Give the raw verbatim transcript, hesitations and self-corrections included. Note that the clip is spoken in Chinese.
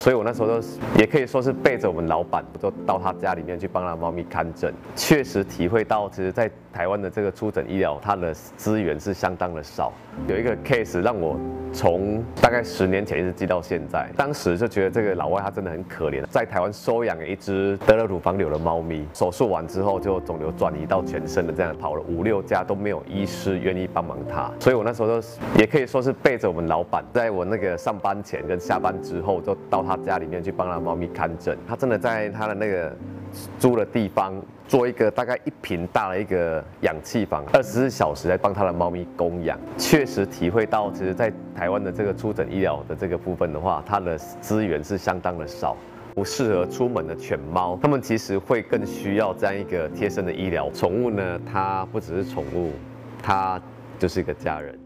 所以我那时候都也可以说是背着我们老板，就到他家里面去帮他猫咪看诊，确实体会到，其实，在台湾的这个初诊医疗，它的资源是相当的少。有一个 case 让我从大概十年前一直记到现在，当时就觉得这个老外他真的很可怜，在台湾收养了一只得了乳房瘤的猫咪，手术完之后就肿瘤转移到全身的，这样跑了五六家都没有医师愿意帮忙他，所以我那时候都也可以说是背着我们老板，在我那个上班前跟下班之后，就到他家里面去帮他猫咪看诊。他真的在他的那个租的地方做一个大概一坪大的一个氧气房，二十四小时来帮他的猫咪供氧，确实体会到，其实，在台湾的这个初诊医疗的这个部分的话，它的资源是相当的少。不适合出门的犬猫，它们其实会更需要这样一个贴身的医疗。宠物呢，它不只是宠物，它就是一个家人。